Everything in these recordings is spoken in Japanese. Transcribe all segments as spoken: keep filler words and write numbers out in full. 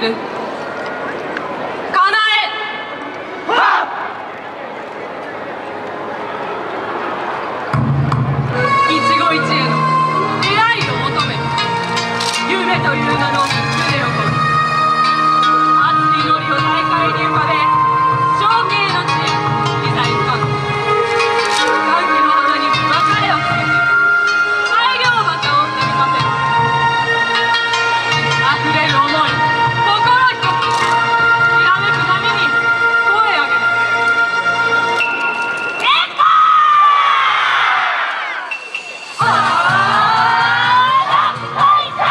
るかなえ。一期一会の出会いを求め、夢という名の船をこぐ。熱き祈りを大海に浮かべ、象形の地へいざ行かん。歓喜の花に別れを告げて、大漁旗をなびかせる。溢れる想い、心一つ、きらめく波に声上げる。エンパー！あーラッパイ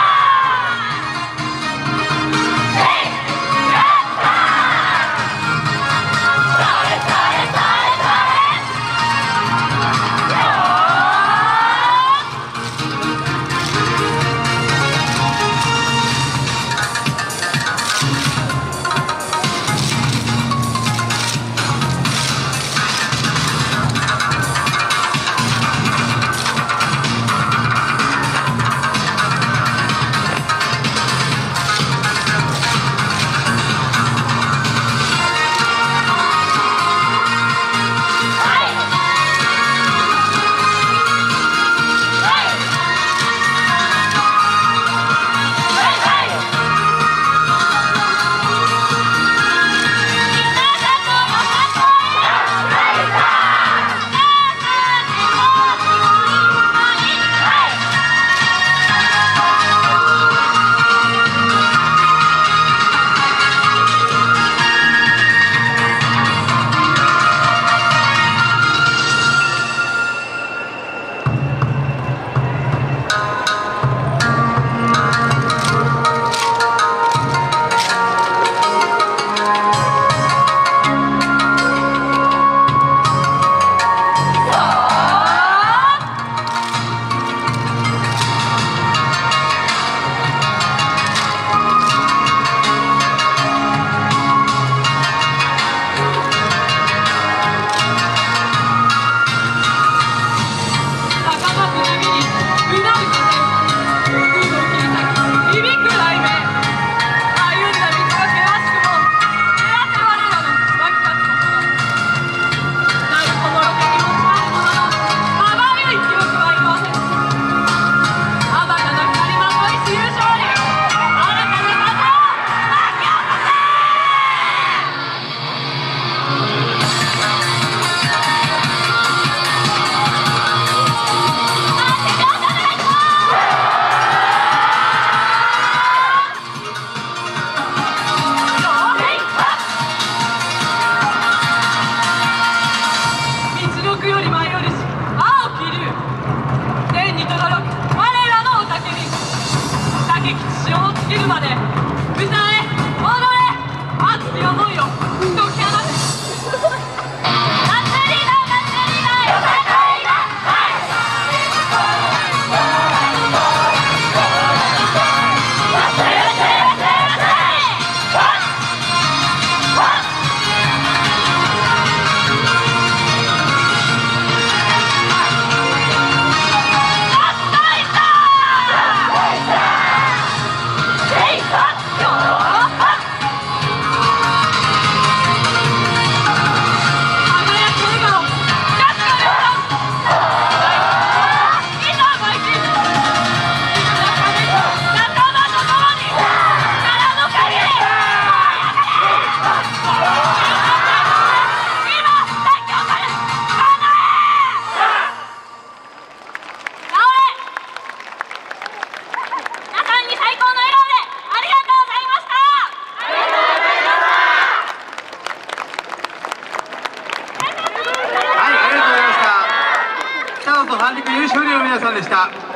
三陸優勝の皆さんでした。